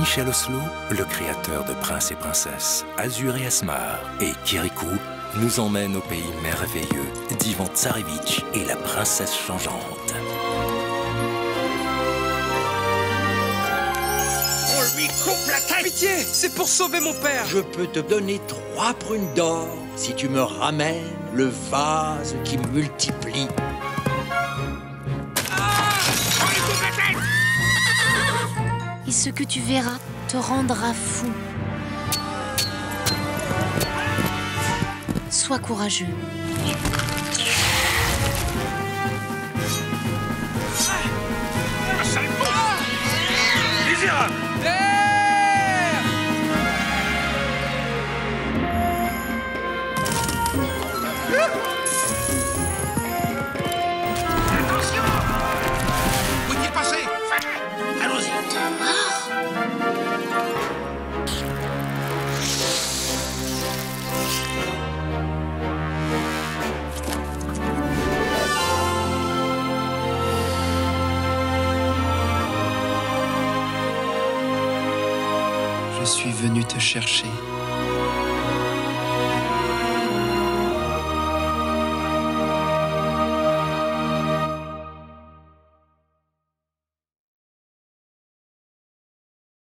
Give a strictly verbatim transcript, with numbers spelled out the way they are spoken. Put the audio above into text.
Michel Ocelot, le créateur de Princes et Princesses, Azur et Asmar, et Kirikou, nous emmène au pays merveilleux d'Ivan Tsarevitch et la princesse changeante. On lui coupe la tête! Pitié, c'est pour sauver mon père! Je peux te donner trois prunes d'or si tu me ramènes le vase qui multiplie. Et ce que tu verras te rendra fou. Sois courageux. Misérable! Attention! Où est-il passé? Allons-y. Je suis venu te chercher.